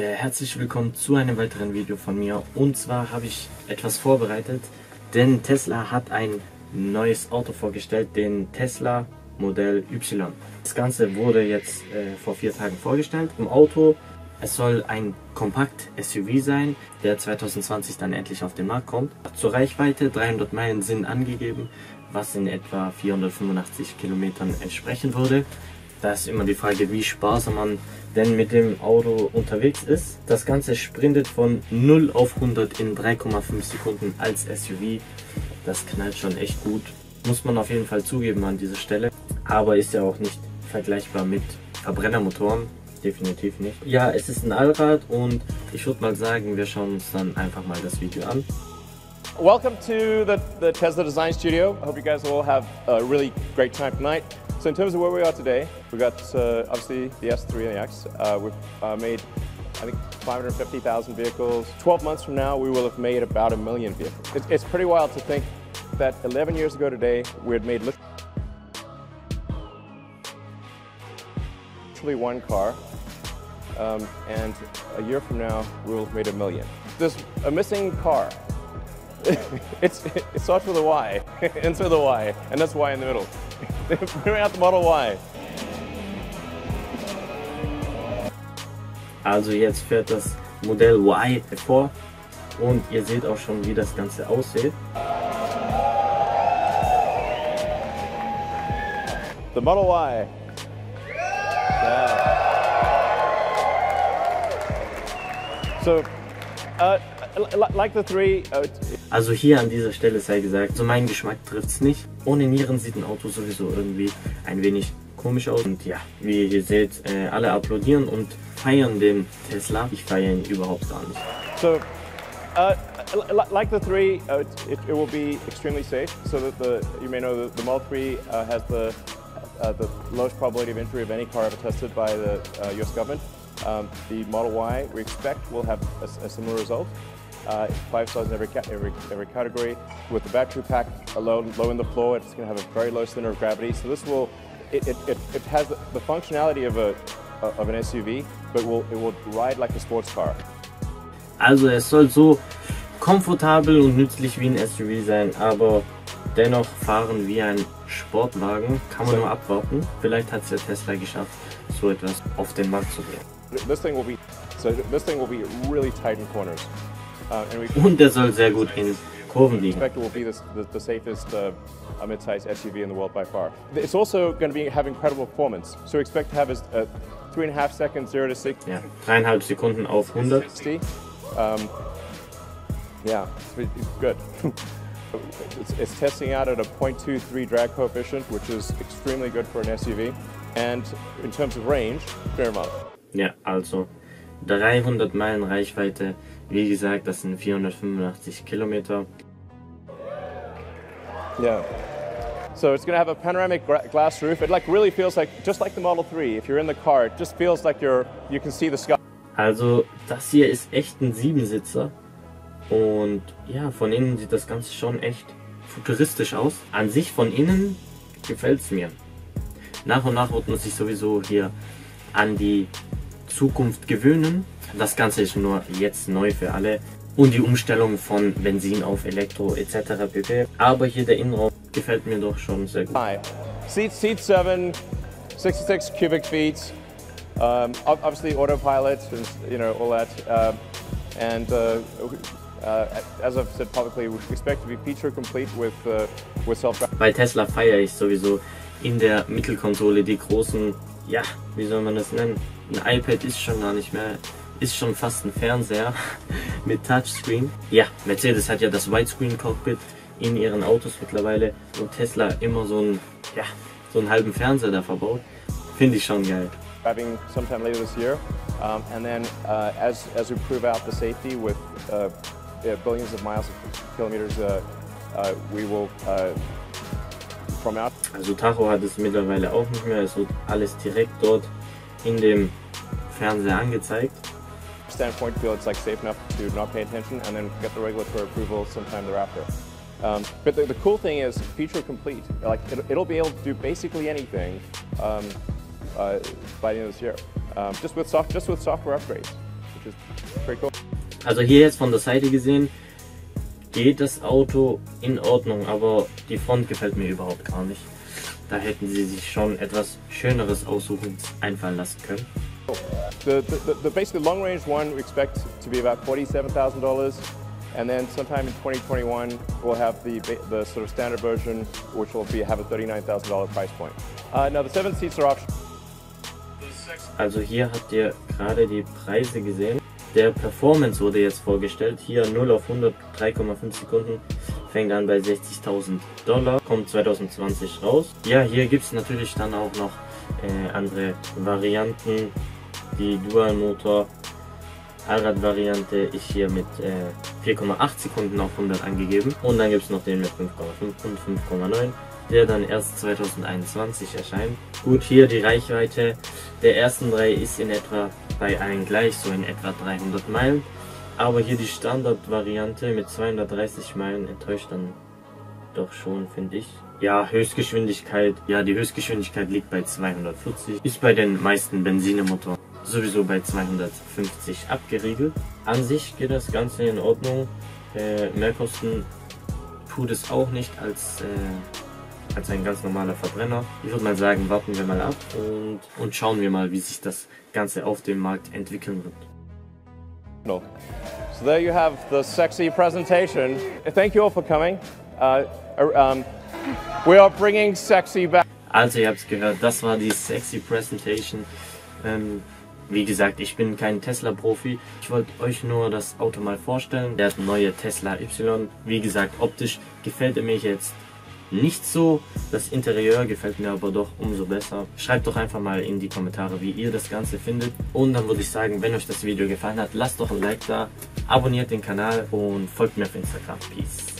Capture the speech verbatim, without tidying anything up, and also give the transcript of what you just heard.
Leute, herzlich willkommen zu einem weiteren Video von mir. Und zwar habe ich etwas vorbereitet, denn Tesla hat ein neues Auto vorgestellt, den Tesla Modell Y. Das Ganze wurde jetzt äh, vor vier Tagen vorgestellt im Auto. Es soll ein Kompakt-S U V sein, der zwanzig zwanzig dann endlich auf den Markt kommt. Zur Reichweite dreihundert Meilen sind angegeben, was in etwa vierhundertfünfundachtzig Kilometern entsprechen würde. Da ist immer die Frage, wie sparsam man denn mit dem Auto unterwegs ist. Das Ganze sprintet von null auf hundert in drei Komma fünf Sekunden als S U V. Das knallt schon echt gut. Muss man auf jeden Fall zugeben an dieser Stelle. Aber ist ja auch nicht vergleichbar mit Verbrennermotoren. Definitiv nicht. Ja, es ist ein Allrad und ich würde mal sagen, wir schauen uns dann einfach mal das Video an. Welcome to the, the Tesla Design Studio. I hope you guys all have a really great time tonight. So in terms of where we are today, we got uh, obviously the S three and the X. Uh, we've uh, made, I think, five hundred fifty thousand vehicles. twelve months from now, we will have made about a million vehicles. It's, it's pretty wild to think that eleven years ago today, we had made literally one car, um, and a year from now, we will have made a million. There's a missing car. it's, it starts with a Y, ends with a Y, and that's Y in the middle. We're at the Model Y. Also jetzt fährt das Modell Y hervor und ihr seht auch schon, wie das Ganze aussieht. The Model Y. Yeah. So, uh, like the three. Uh, Also hier an dieser Stelle sei gesagt, so mein Geschmack trifft es nicht. Ohne Nieren sieht ein Auto sowieso irgendwie ein wenig komisch aus. Und ja, wie ihr hier seht, äh, alle applaudieren und feiern den Tesla. Ich feiere ihn überhaupt gar nicht. So, uh, like the three, uh, it, it will be extremely safe. So that the, you may know that the Model three uh, has the, uh, the lowest probability of injury of any car ever tested by the uh, U S government. Um, the Model Y, we expect, will have a, a similar result. Uh, five stars in every, every, every category. With the battery pack low, low in the floor, it's going to have a very low center of gravity. So this will, it, it, it, it has the, the functionality of, a, of an S U V, but will, it will ride like a sports car. Also es soll so komfortabel und nützlich wie ein S U V sein, aber dennoch fahren wie ein Sportwagen. Kann man nur abwarten. Vielleicht hat es der Tesla geschafft, so etwas auf den Markt zu bringen. This thing will be, so this thing will be really tight in corners. Uh, and we Und der soll sehr gut in Kurven liegen. expect it will be this, the, the safest uh, mid-sized S U V in the world by far. It's also going to be have incredible performance. So we expect to have a, a three and a half seconds zero to sixty. Ja, dreieinhalb Sekunden auf hundert. Um, yeah, it's, it's good. it's, it's testing out at a zero point two three drag coefficient, which is extremely good for an S U V. And in terms of range, fair amount. Ja, also dreihundert Meilen Reichweite. Wie gesagt, das sind vierhundertfünfundachtzig Kilometer. Yeah. So it's going to have a panoramic glass roof. It like really feels like just like the Model three. If you're in the car, it just feels like you're you can see the sky. Also das hier ist echt ein Siebensitzer und ja, von innen sieht das Ganze schon echt futuristisch aus. An sich von innen gefällt es mir. Nach und nach wird man sich sowieso hier an die Zukunft gewöhnen. Das Ganze ist nur jetzt neu für alle und die Umstellung von Benzin auf Elektro et cetera pp. Aber hier der Innenraum gefällt mir doch schon sehr gut. Seat, seat seven, sixty-six cubic feet. Um, obviously autopilot, and, you know, all that. Um, and uh, uh, as I've said publicly, we expect to be feature complete with uh, with self-driving. Bei Tesla feiere ich sowieso in der Mittelkonsole die großen, ja, wie soll man das nennen? Ein iPad ist schon gar nicht mehr. Ist schon fast ein Fernseher mit Touchscreen. Ja, Mercedes hat ja das Widescreen-Cockpit in ihren Autos mittlerweile und Tesla immer so einen, ja, so einen halben Fernseher da verbaut. Finde ich schon geil. Driving sometime later this year, um, and then uh, as as we prove out the safety with uh, billions of miles of kilometers, uh, uh, we will uh, from out. Also Tacho hat es mittlerweile auch nicht mehr. Es wird alles direkt dort in dem Fernseher angezeigt. Standpoint, feel it's like safe enough to not pay attention, and then get the regulatory approval sometime thereafter. Um, but the, the cool thing is feature complete. Like it, it'll be able to do basically anything um, uh, by the end of this year, um, just with soft, just with software upgrades. which is pretty cool. Also hier jetzt von der Seite gesehen geht das Auto in Ordnung, aber die Front gefällt mir überhaupt gar nicht. Da hätten sie sich schon etwas Schöneres aussuchen einfallen lassen können. The, the, the basically long range one we expect to be about forty-seven thousand dollars, and then sometime in twenty twenty-one we'll have the, the sort of standard version, which will be have a thirty-nine thousand dollar price point. Uh, now the seven seats are optional. Also hier habt ihr gerade die Preise gesehen. Der Performance wurde jetzt vorgestellt. Hier null auf hundert, drei Komma fünf Sekunden. Fängt an bei sechzigtausend Dollar. Kommt zwanzig zwanzig raus. Ja, hier gibt es natürlich dann auch noch äh, andere Varianten. Die Dual Motor Allrad-Variante ist hier mit äh, vier Komma acht Sekunden auf hundert angegeben. Und dann gibt es noch den mit fünf Komma fünf und fünf Komma neun. Der dann erst zweitausendeinundzwanzig erscheint. Gut, hier die Reichweite der ersten drei ist in etwa bei allen gleich, so in etwa dreihundert Meilen. Aber hier die Standardvariante mit zweihundertdreißig Meilen enttäuscht dann doch schon, finde ich. Ja, Höchstgeschwindigkeit, ja die Höchstgeschwindigkeit liegt bei zweihundertvierzig. Ist bei den meisten Benzinemotoren sowieso bei zweihundertfünfzig abgeriegelt. An sich geht das Ganze in Ordnung. Äh, Mehrkosten tut es auch nicht als... Äh, als ein ganz normaler Verbrenner. Ich würde mal sagen, warten wir mal ab und, und schauen wir mal, wie sich das Ganze auf dem Markt entwickeln wird. No. So there you have the sexy presentation. Thank you all for coming. Uh, um, we are bringing sexy back. Also ihr habt es gehört, das war die sexy Presentation. Ähm, wie gesagt, ich bin kein Tesla-Profi. Ich wollte euch nur das Auto mal vorstellen. Der neue Tesla Y. Wie gesagt, optisch gefällt er mir jetzt nicht so, das Interieur gefällt mir aber doch umso besser. Schreibt doch einfach mal in die Kommentare, wie ihr das Ganze findet. Und dann würde ich sagen, wenn euch das Video gefallen hat, lasst doch ein Like da, abonniert den Kanal und folgt mir auf Instagram. Peace.